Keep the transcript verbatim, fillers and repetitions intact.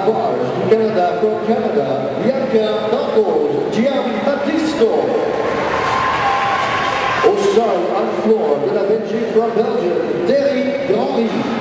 Barge du Canada, from Canada, Bianca Knuckles, Giambattista. Au sol, on floor de la Belgique, from Belgium, Derek Grandry.